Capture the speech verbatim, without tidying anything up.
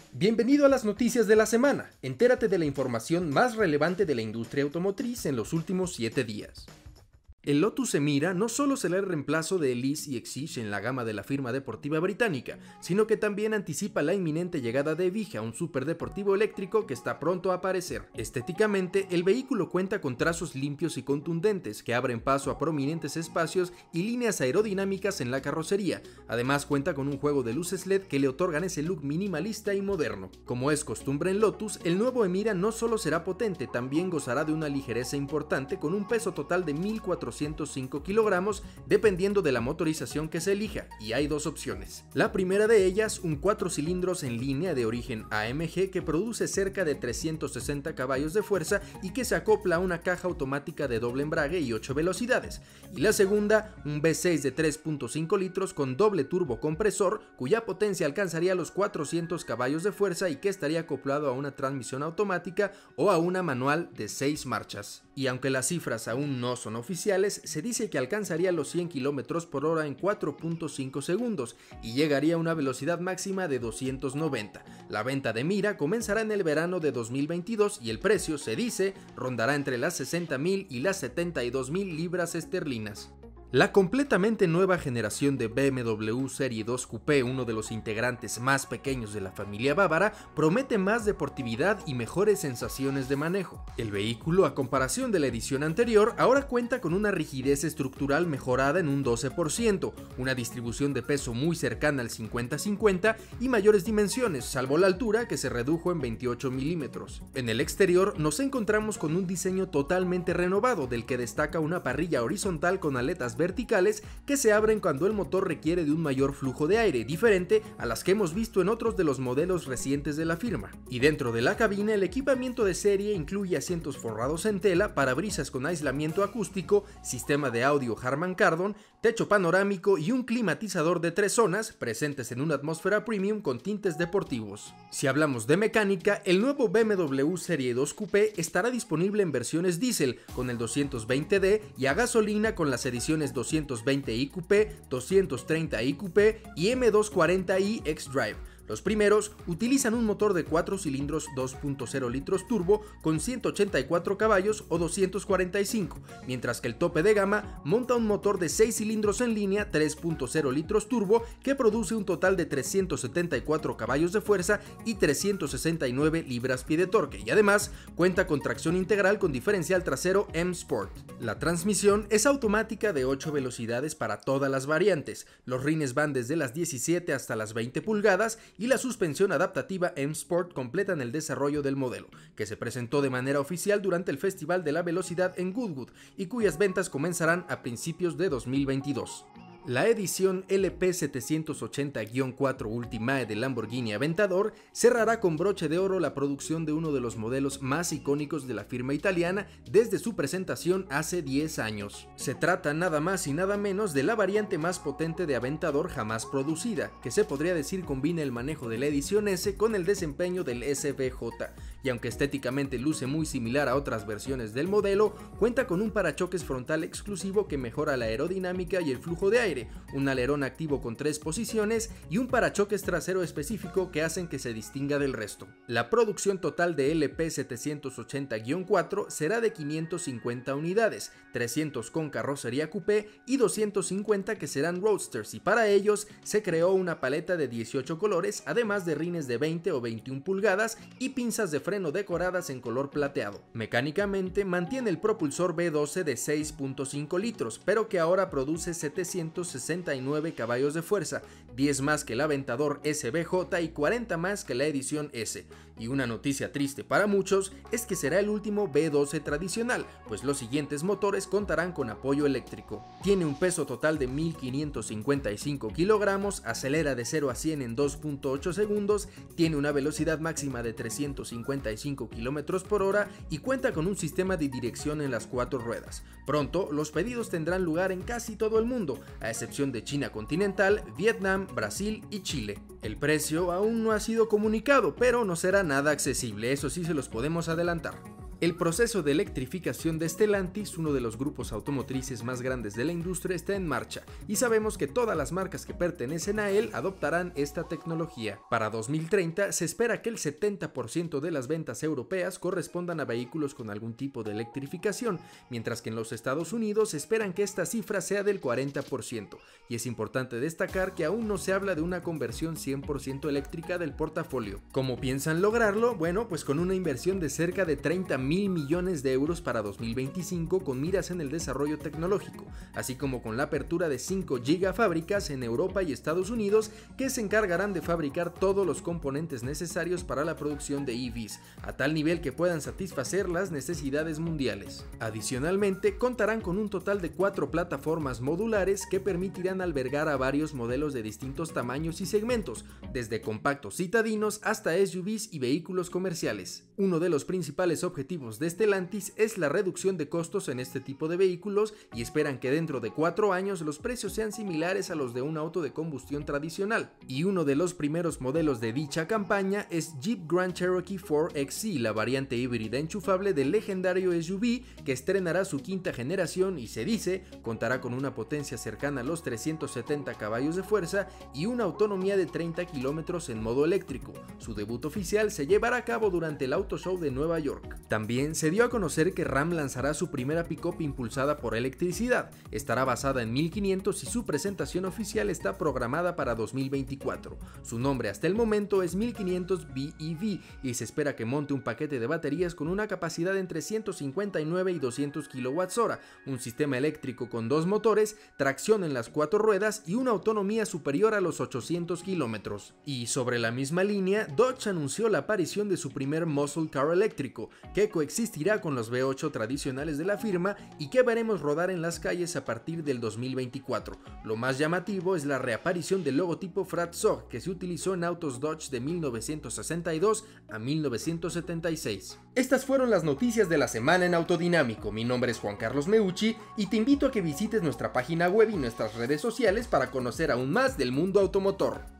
Bienvenido a las noticias de la semana. Entérate de la información más relevante de la industria automotriz en los últimos siete días. El Lotus Emira no solo será el reemplazo de Elise y Exige en la gama de la firma deportiva británica, sino que también anticipa la inminente llegada de Evija, un superdeportivo eléctrico que está pronto a aparecer. Estéticamente, el vehículo cuenta con trazos limpios y contundentes que abren paso a prominentes espacios y líneas aerodinámicas en la carrocería. Además, cuenta con un juego de luces L E D que le otorgan ese look minimalista y moderno. Como es costumbre en Lotus, el nuevo Emira no solo será potente, también gozará de una ligereza importante con un peso total de mil cuatrocientos cinco kilogramos dependiendo de la motorización que se elija, y hay dos opciones. La primera de ellas, un cuatro cilindros en línea de origen A M G que produce cerca de trescientos sesenta caballos de fuerza y que se acopla a una caja automática de doble embrague y ocho velocidades. Y la segunda, un V seis de tres punto cinco litros con doble turbocompresor cuya potencia alcanzaría los cuatrocientos caballos de fuerza y que estaría acoplado a una transmisión automática o a una manual de seis marchas. Y aunque las cifras aún no son oficiales, se dice que alcanzaría los cien kilómetros por hora en cuatro punto cinco segundos y llegaría a una velocidad máxima de doscientos noventa. La venta de Mira comenzará en el verano de dos mil veintidós y el precio, se dice, rondará entre las sesenta mil y las setenta y dos mil libras esterlinas. La completamente nueva generación de B M W Serie dos Coupé, uno de los integrantes más pequeños de la familia bávara, promete más deportividad y mejores sensaciones de manejo. El vehículo, a comparación de la edición anterior, ahora cuenta con una rigidez estructural mejorada en un doce por ciento, una distribución de peso muy cercana al cincuenta cincuenta y mayores dimensiones, salvo la altura que se redujo en veintiocho milímetros. En el exterior nos encontramos con un diseño totalmente renovado, del que destaca una parrilla horizontal con aletas verticales que se abren cuando el motor requiere de un mayor flujo de aire, diferente a las que hemos visto en otros de los modelos recientes de la firma. Y dentro de la cabina, el equipamiento de serie incluye asientos forrados en tela, parabrisas con aislamiento acústico, sistema de audio Harman Kardon, techo panorámico y un climatizador de tres zonas, presentes en una atmósfera premium con tintes deportivos. Si hablamos de mecánica, el nuevo B M W Serie dos Coupé estará disponible en versiones diésel con el doscientos veinte D y a gasolina con las ediciones doscientos veinte i Coupé, doscientos treinta i Coupé y M doscientos cuarenta i X-Drive. Los primeros utilizan un motor de cuatro cilindros dos punto cero litros turbo con ciento ochenta y cuatro caballos o doscientos cuarenta y cinco, mientras que el tope de gama monta un motor de seis cilindros en línea tres punto cero litros turbo que produce un total de trescientos setenta y cuatro caballos de fuerza y trescientos sesenta y nueve libras-pie de torque, y además cuenta con tracción integral con diferencial trasero M Sport. La transmisión es automática de ocho velocidades para todas las variantes, los rines van desde las diecisiete hasta las veinte pulgadas y la suspensión adaptativa M Sport completan el desarrollo del modelo, que se presentó de manera oficial durante el Festival de la Velocidad en Goodwood y cuyas ventas comenzarán a principios de dos mil veintidós. La edición L P setecientos ochenta guion cuatro Ultimae de Lamborghini Aventador cerrará con broche de oro la producción de uno de los modelos más icónicos de la firma italiana desde su presentación hace diez años. Se trata nada más y nada menos de la variante más potente de Aventador jamás producida, que se podría decir combina el manejo de la edición S con el desempeño del S V J, y aunque estéticamente luce muy similar a otras versiones del modelo, cuenta con un parachoques frontal exclusivo que mejora la aerodinámica y el flujo de aire, un alerón activo con tres posiciones y un parachoques trasero específico que hacen que se distinga del resto. La producción total de L P setecientos ochenta guion cuatro será de quinientas cincuenta unidades, trescientos con carrocería coupé y doscientos cincuenta que serán roadsters, y para ellos se creó una paleta de dieciocho colores, además de rines de veinte o veintiuna pulgadas y pinzas de freno decoradas en color plateado. Mecánicamente mantiene el propulsor V doce de seis punto cinco litros, pero que ahora produce setecientos sesenta y nueve caballos de fuerza, diez más que el Aventador S V J y cuarenta más que la edición S. Y una noticia triste para muchos es que será el último V doce tradicional, pues los siguientes motores contarán con apoyo eléctrico. Tiene un peso total de mil quinientos cincuenta y cinco kilogramos, acelera de cero a cien en dos punto ocho segundos, tiene una velocidad máxima de trescientos cincuenta y cinco kilómetros por hora y cuenta con un sistema de dirección en las cuatro ruedas. Pronto los pedidos tendrán lugar en casi todo el mundo, a excepción de China continental, Vietnam, Brasil y Chile. El precio aún no ha sido comunicado, pero no será nada accesible, eso sí se los podemos adelantar. El proceso de electrificación de Stellantis, uno de los grupos automotrices más grandes de la industria, está en marcha y sabemos que todas las marcas que pertenecen a él adoptarán esta tecnología. Para dos mil treinta se espera que el setenta por ciento de las ventas europeas correspondan a vehículos con algún tipo de electrificación, mientras que en los Estados Unidos esperan que esta cifra sea del cuarenta por ciento, y es importante destacar que aún no se habla de una conversión cien por ciento eléctrica del portafolio. ¿Cómo piensan lograrlo? Bueno, pues con una inversión de cerca de treinta mil millones de euros para dos mil veinticinco con miras en el desarrollo tecnológico, así como con la apertura de cinco gigafábricas en Europa y Estados Unidos que se encargarán de fabricar todos los componentes necesarios para la producción de E Vs, a tal nivel que puedan satisfacer las necesidades mundiales. Adicionalmente, contarán con un total de cuatro plataformas modulares que permitirán albergar a varios modelos de distintos tamaños y segmentos, desde compactos citadinos hasta S U Vs y vehículos comerciales. Uno de los principales objetivos de Stellantis es la reducción de costos en este tipo de vehículos y esperan que dentro de cuatro años los precios sean similares a los de un auto de combustión tradicional. Y uno de los primeros modelos de dicha campaña es Jeep Grand Cherokee cuatro X C, la variante híbrida enchufable del legendario S U V que estrenará su quinta generación y se dice contará con una potencia cercana a los trescientos setenta caballos de fuerza y una autonomía de treinta kilómetros en modo eléctrico. Su debut oficial se llevará a cabo durante el Auto Show de Nueva York. También se dio a conocer que Ram lanzará su primera pick-up impulsada por electricidad. Estará basada en mil quinientos y su presentación oficial está programada para dos mil veinticuatro. Su nombre hasta el momento es mil quinientos B E V y se espera que monte un paquete de baterías con una capacidad entre ciento cincuenta y nueve y doscientos kilowatt hora, un sistema eléctrico con dos motores, tracción en las cuatro ruedas y una autonomía superior a los ochocientos kilómetros. Y sobre la misma línea, Dodge anunció la aparición de su primer muscle car eléctrico, que coexistirá con los V ocho tradicionales de la firma y que veremos rodar en las calles a partir del dos mil veinticuatro. Lo más llamativo es la reaparición del logotipo Fratzog que se utilizó en autos Dodge de mil novecientos sesenta y dos a mil novecientos setenta y seis. Estas fueron las noticias de la semana en Autodinámico. Mi nombre es Juan Carlos Meucci y te invito a que visites nuestra página web y nuestras redes sociales para conocer aún más del mundo automotor.